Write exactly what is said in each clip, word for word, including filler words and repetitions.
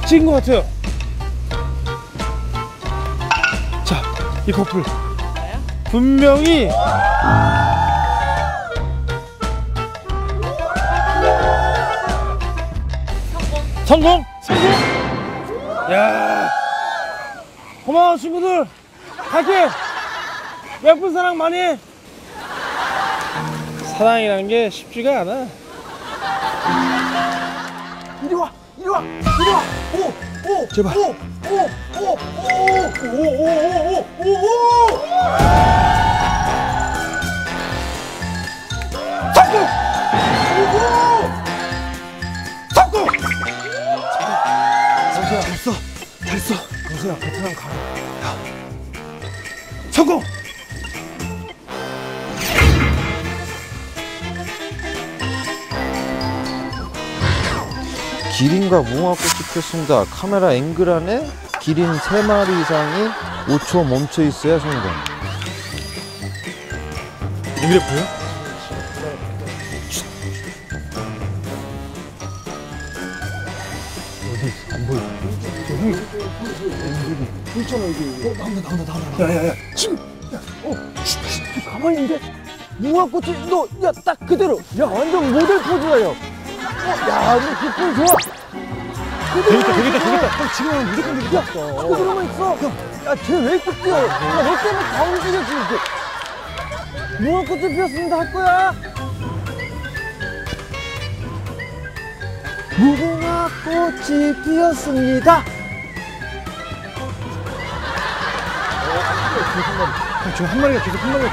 찍은 것 같아요. 자, 이 커플 분명히 성공! 성공! 야, 고마워 친구들. 갈게. 예쁜 사랑 많이 해. 사랑이라는 게 쉽지가 않아. 이리 와, 이리 와, 이리 와. 오, 오, 제발. 오, 오, 오, 오, 오, 오, 오, 오, 오. 성공! 오, 성공! 정수야, 잘했어. 잘했어. 정수야, 베트남 가. 야, 성공! 기린과 무궁화꽃이 피었습니다. 카메라 앵글 안에 기린 세 마리 이상이 오 초 멈춰 있어야 성공. 여기를 보여? 어디 있어? 안 보여. 저기 앵글이 있잖아 여기. 어, 나온다 나온다 나온다. 야야야. 지금. 야, 어, 쉿, 쉿, 가만히 있는데 무궁화꽃이 너, 야, 딱 그대로. 야, 완전 모델 포즈예요. 야, 너 그 포즈 좋아. 되겠다, 되겠다, 되겠다. 형, 지금 하면 무조건 되겠다. 야, 그대로만 있어. 형, 야, 쟤 왜 이렇게 뛰어? 야, 너 때문에 다 움직였지, 이렇게. 무궁화꽃이 피었습니다, 할 거야. 무궁화꽃이 피었습니다. 형, 지금 한 마리가 계속 한 마리가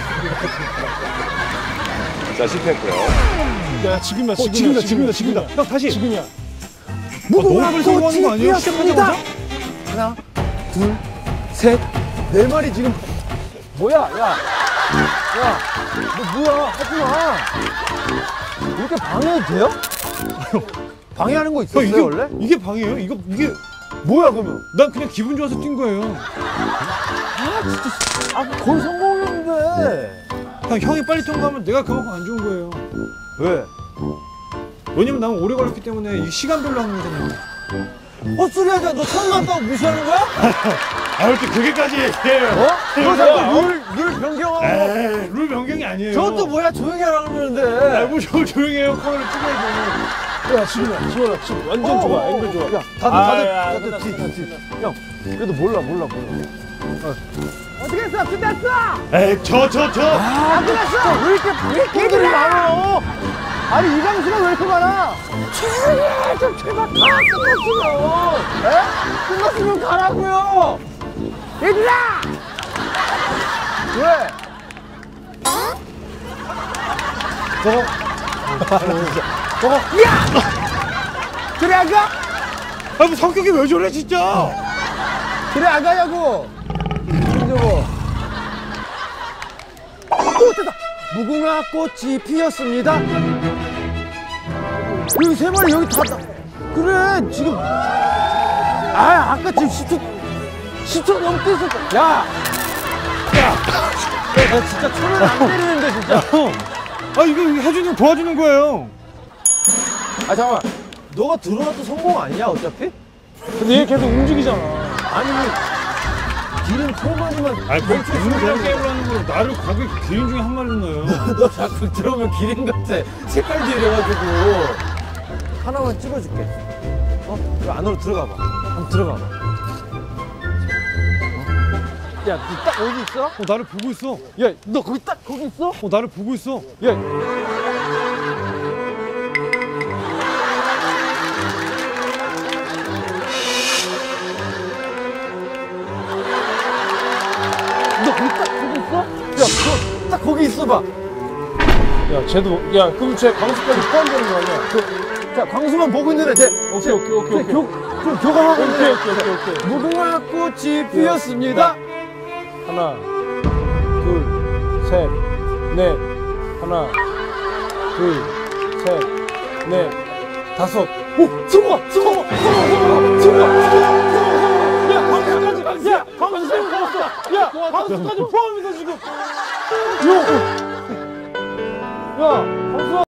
계속. 자, 실패했고요. 야, 지금이야, 어, 지금이야, 지금이야, 지금이야. 형, 다시. 지금이야. 무궁화꽃이 피었습니다. 하나, 둘, 셋, 네 마리 지금. 뭐야, 야, 야, 너 뭐야? 하지 마. 이렇게 방해해도 돼요? 방해하는 거 있었어요, 이게, 원래? 이게 방이에요? 이거 이게 뭐야 그러면? 난 그냥 기분 좋아서 뛴 거예요. 아 진짜. 아 거의 성공했는데. 형, 형이 빨리 통과하면 내가 그만큼 안 좋은 거예요. 왜? 왜냐면 나는 오래 걸렸기 때문에 이 시간별로 하는 거잖아요. 헛소리하자. 너 처음 만나고 무시하는 거야? 아, 어떻게 그게까지 얘기해요? 어? 너 자꾸 룰, 룰 변경하고. 에이, 룰 변경이 아니에요. 저것도 뭐야 조용히 하라고 그러는데. 아이고, 저 조용히 해요. 카메라 찍어야죠. 야, 지금이야, 지원아, 지금 완전 어, 좋아, 어, 앵글 좋아. 야, 다들, 아, 다들, 야, 다들, 끝났어, 뒤, 끝났어, 뒤. 끝났어. 형, 그래도 몰라, 몰라, 몰라. 어. 어떻게 했어? 끝났어! 에이, 저, 저, 저. 아, 끝났어! 왜 이렇게, 왜 이렇게 애들이 많아? 아니, 이강수가 왜 이렇게 많아? 조용히 해! 좀 제발 가! 끝났으면! 에? 끝났으면 가라고요! 얘들아! 왜? 저거. 저거. 야! 그래 안 가? 아, 뭐 성격이 왜 저래, 진짜? 그래 안 가냐고. 저거. 오 됐다. 무궁화 꽃이 피었습니다. 여기 세 마리 여기 다. 그래 지금. 아 아까 지금 십 초 십 초 넘게 있었다. 야. 야. 야, 나 진짜 손을 안 때리는데 진짜. 아, 이거 해주는 도와주는 거예요. 아 잠깐만. 너가 들어와도 성공 아니야 어차피? 근데 얘 계속 움직이잖아. 아니 기름 세 마리만. 아니, 그럼 기름 게임을 하는 거로 나를 거기 기린 중에 한 마리를 넣어요. 너 자꾸 들어오면 기린 같아. 색깔도 이래가지고. 하나만 찍어줄게. 어? 그 안으로 들어가 봐. 한번 들어가 봐. 어? 야, 너 딱 여기 있어? 어, 나를 보고 있어. 야, 너 거기 딱 거기 있어? 어, 나를 보고 있어. 야. 너 거기 딱 거기 있어? 야, 너 딱 거기 있어봐. 야, 쟤도, 야, 그럼 쟤 광수까지 포함되는 거 아니야? 그, 자, 광수만 보고 있는데, 쟤. 오케이, 쟤, 오케이, 오케이, 쟤 오케이. 교, 좀 교감하고 오케이, 있는데. 오케이, 오케이, 오케이. 무궁화 꽃이 피었습니다. 하나, 둘, 셋, 넷. 하나, 둘, 셋, 넷, 다섯. 오! 성공! 성공! 성공! 성공! 성공! 야! 광수까지! 야! 광수까지 잡았어! 야! 광수까지 포함해서 지금! 야! 야!